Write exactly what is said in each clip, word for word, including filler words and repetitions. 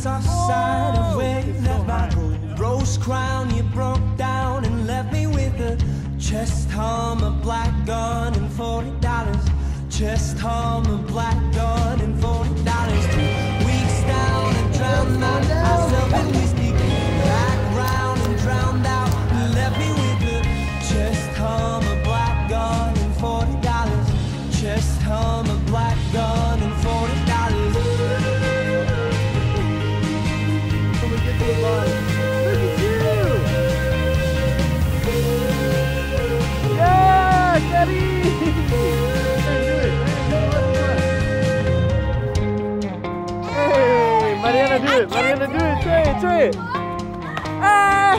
soft side of where you left my gold rose crown. You broke down and left me with a chest hum, a black gun, and forty dollars. Chest hum, a black gun, and forty dollars. Two weeks down and drowned out myself in whiskey. Back round and drowned out and left me with a chest hum, a black gun, and forty dollars. Chest hum, a black gun, and forty dollars. Can we get to the line? Look at you! Yeah, Teddy! Hey, Mariana, do it! Mariana, do it! Try it! Try it! Ah!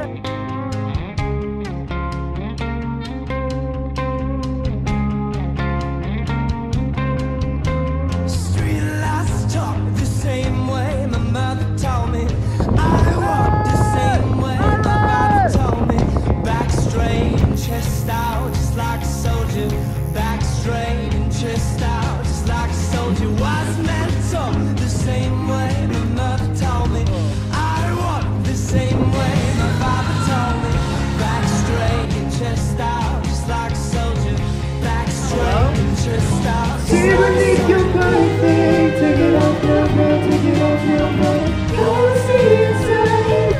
Underneath your birthday, take it off now, now, take it off now, now. Come see inside.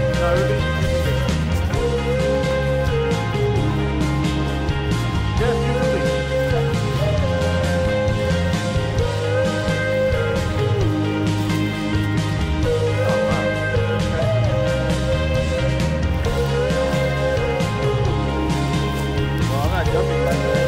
Well, I'm not jumping like that.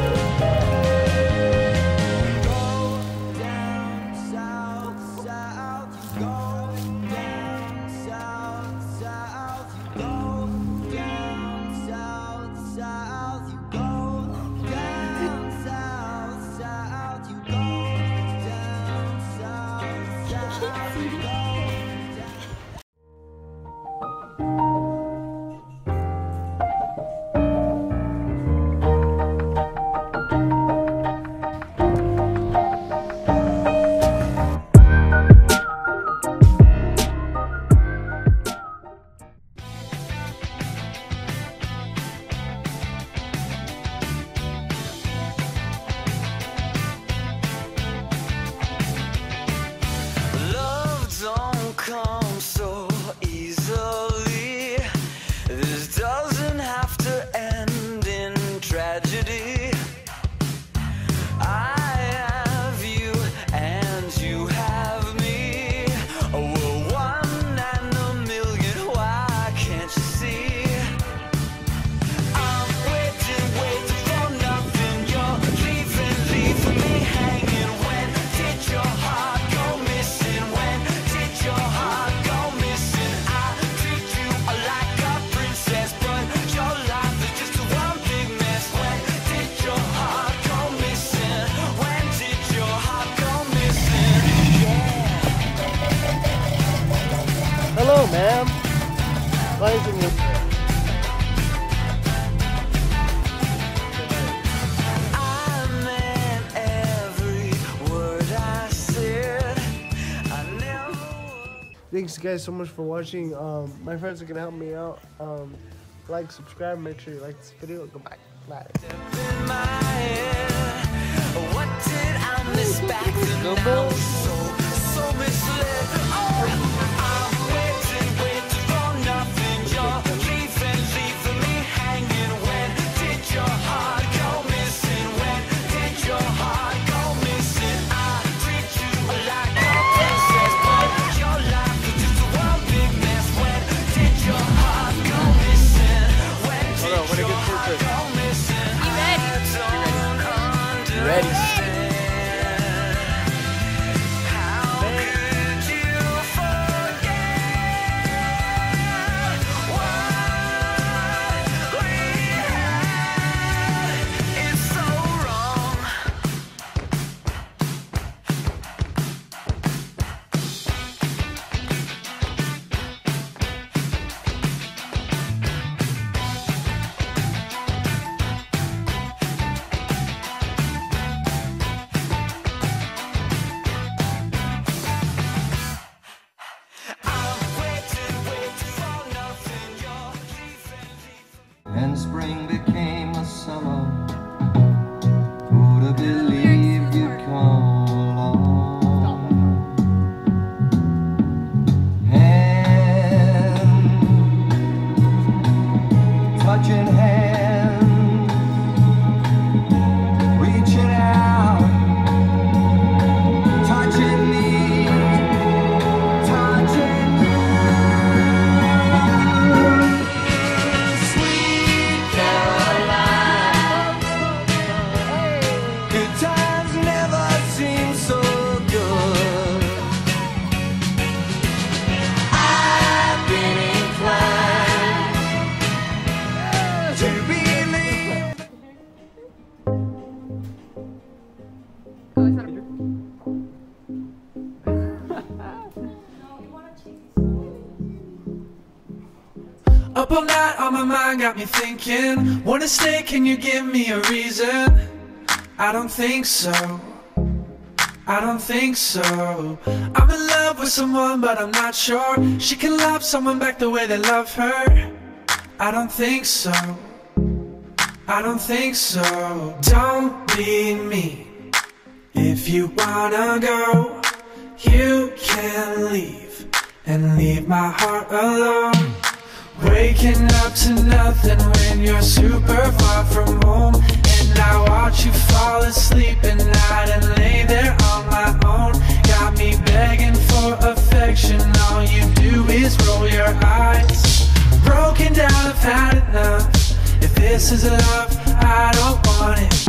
Hello, ma'am. Rising with I meant every word I said. I never. Thanks guys so much for watching. Um, my friends are gonna help me out. Um, like, subscribe, make sure you like this video. Goodbye. Bye. What did I miss back then? Now so, so misled. Oh, I'm waiting, waiting for nothing. You're leaving, leaving me hanging. When did your heart go missing? When did your heart go missing? I treat you like a princess, but your life is just a one big mess. When did your heart go missing? When did your heart go missing? You ready? You ready? Up all night on my mind, got me thinking. Wanna stay, can you give me a reason? I don't think so, I don't think so. I'm in love with someone but I'm not sure she can love someone back the way they love her. I don't think so, I don't think so. Don't be me. If you wanna go, you can leave and leave my heart alone. Waking up to nothing when you're super far from home, and I watch you fall asleep at night and lay there on my own. Got me begging for affection, all you do is roll your eyes. Broken down, I've had enough. If this is love, I don't want it.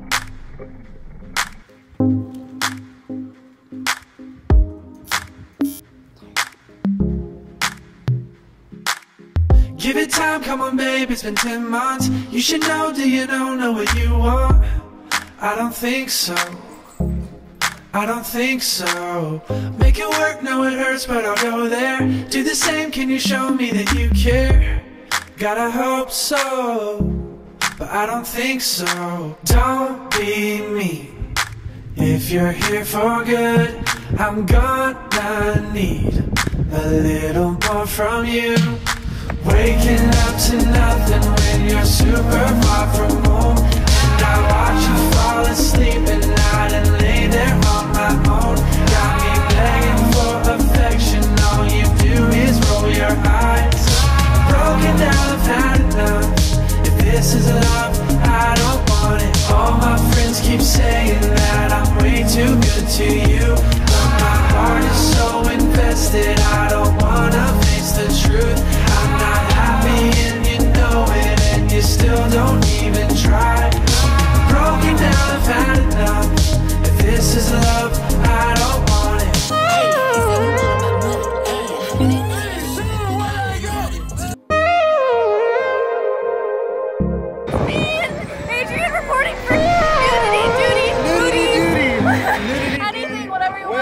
Give it time, come on babe, it's been ten months. You should know, do you know, know what you want? I don't think so, I don't think so. Make it work, know it hurts, but I'll go there. Do the same, can you show me that you care? Gotta hope so, but I don't think so. Don't be me. If you're here for good, I'm gonna need a little more from you. Waking up to nothing when you're super far from home, and I watch you fall asleep at night and lay there on my own. Got me begging for affection, all you do is roll your eyes. Broken down, I've had enough. If this is love, I don't want it. All my friends keep saying that I'm way too good to you, but my heart is so invested, I don't wanna face the truth. I'm not happy and you know it, and you still don't even try. Broken down, I've had enough. If this is love, I don't want it. Adrian reporting for nudity, duty, nudity, anything, whatever you want.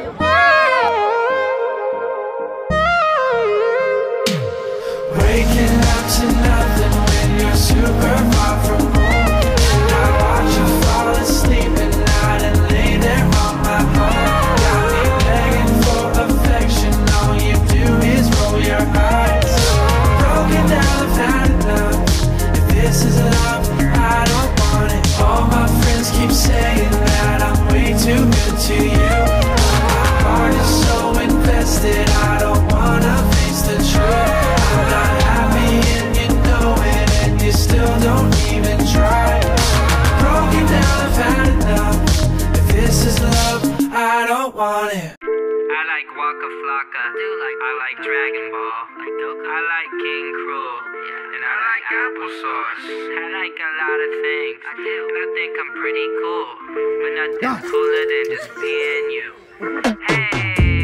Waking up to nothing when you're super far from home, and I watch you fall asleep at night and lay there on my own. Got me begging for affection, all you do is roll your eyes. Broken down, I've had enough. If this is love, I don't want it. All my friends keep saying that I'm way too good to you, but my heart is so invested, I don't wanna face the truth. I'm not happy and you know it, and you still don't even try. Broken down, I've had enough. If this is love, I don't want it. I like Waka Flocka, I like Dragon Ball, I like King Cruel, and I like applesauce. I like a lot of things, and I think I'm pretty cool, but nothing's cooler than just being you. Hey.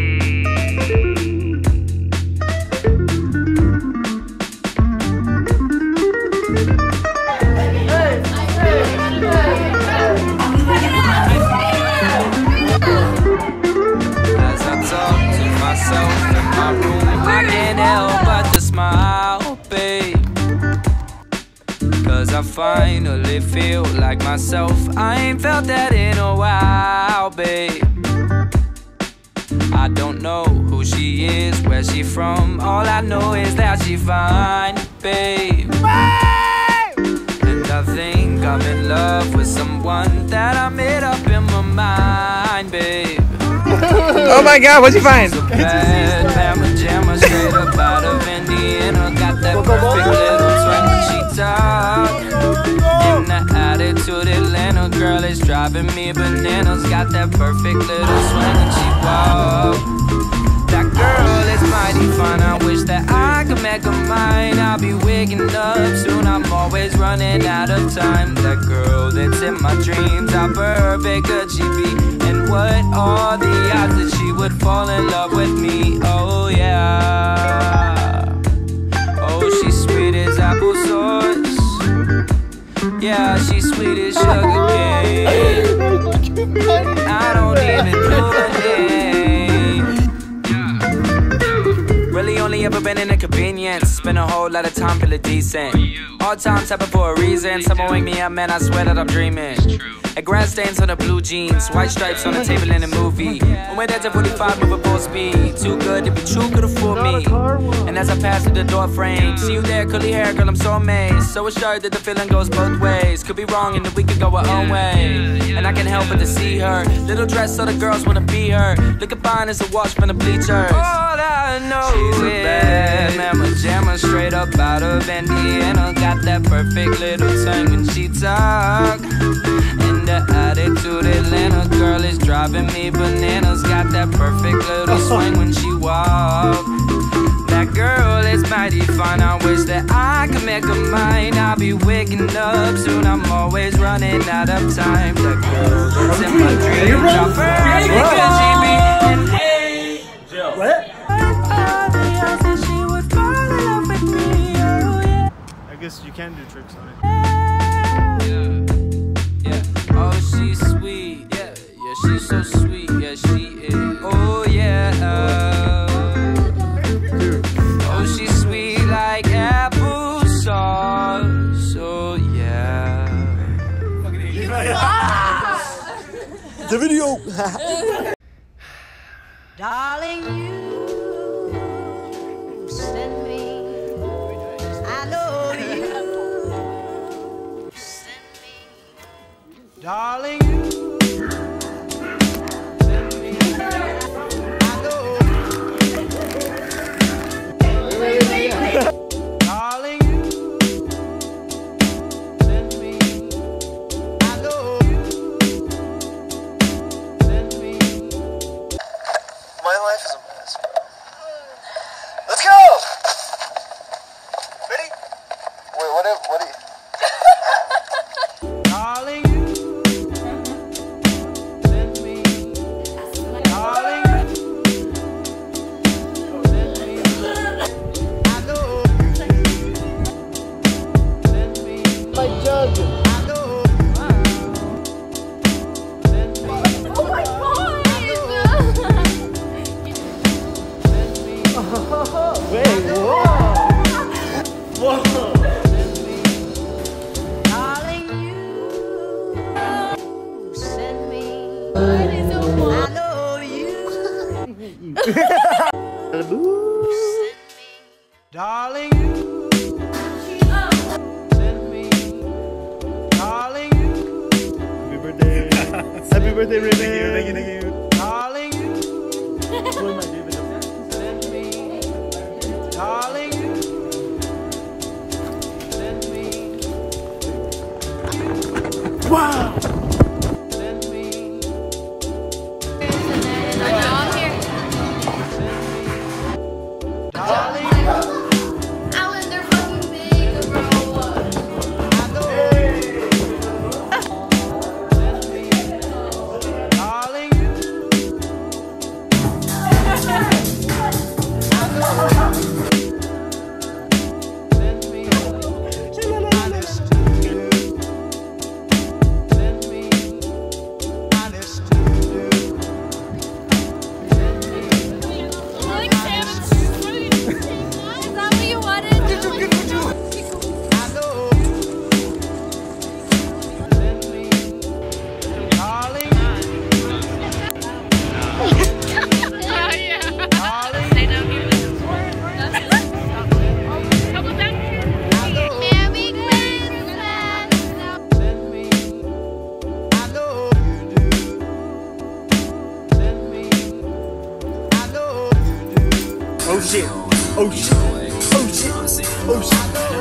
As I talk to myself in my room, I can't help but to smile, babe. Cause I finally feel like myself. I ain't felt that in a while, babe. I don't know who she is, where she from. All I know is that she fine, babe. And I think I'm in love with someone that I made up in my mind, babe. Oh my god, what'd you find? Bad Bama Jamma, straight up out of Indiana. Got that perfect little twang when she talk. And the attitude Atlanta girl is driving me bananas. Got that perfect little swing when she walk. That girl is mighty fine, I wish that I could make her mine. I'll be waking up soon, I'm always running out of time. That girl that's in my dreams, how perfect could she be? And what are the odds that she would fall in love with me? Oh yeah. Oh, she's sweet as applesauce. Yeah, she's sweet as sugar cane. I don't even know her name. Really only ever been in a convenience convenience. Spend a whole lot of time feeling decent. All times happen for a reason. Someone wake me up, man, I swear that I'm dreaming. And grass stains on the blue jeans, white stripes on the table in the movie. When we're at forty-five, moving full speed. Too good to be true, could've fooled me. And as I pass through the door frame, see you there, curly hair, girl, I'm so amazed. So assured that the feeling goes both ways. Could be wrong and then we could go our own way. And I can't help but to see her. Little dress so the girls wanna be her. Looking fine as a wash from the bleachers. All I know she's a bad mama jamma, straight up out of Indiana. Got that perfect little tongue when she talk. And the attitude Atlanta girl is driving me bananas. Got that perfect little swing when she walk. That girl is mighty fine. I wish that I could make her mine. I'll be waking up soon. I'm always running out of time. That girl that's in my dreams. I'm perfect because she be and hey. What? I guess you can do tricks on it. Oh, she's sweet, yeah, yeah, she's so sweet, yeah, she is. Oh, yeah, oh, she's sweet like applesauce, so yeah. The video. Darling, you send me. I know you send me. Darling, you send me. I know. Darling, you send me. I know you send me. My life is a mess. Let's go! Ready? Wait, what if, what do you... Darling, you send me. Darling, send me. I know. Send me. My jug. I know. Send me. Oh my god! Send me. Wait, whoa. Whoa. Send me. Darling, you send me. I know you. Send me. Darling, you send me. Darling, you Happy birthday. Happy birthday, Renee. Thank you, thank you, thank you. darling, you send me. Darling, you send me. Wow. Send me. I'm here. Darling, Alan, they're fucking big, bro. I know. Send me. Darling, you I know. Send me. Honest. Send me. Honest. Send me. Like salmon soup. What are you saying? Is that what you wanted? I know. Send me. Darling. Oh yeah. Darling. Stay down here. How about that? Merry Christmas. Send me. I know you do. Send me. I know you do. Oh shit. Oh shit. Oh shit. Oh shit.